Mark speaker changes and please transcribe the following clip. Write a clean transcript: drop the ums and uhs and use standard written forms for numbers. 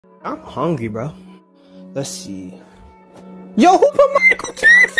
Speaker 1: I'm hungry, bro. Let's see. Yo, who put Michael Jackson?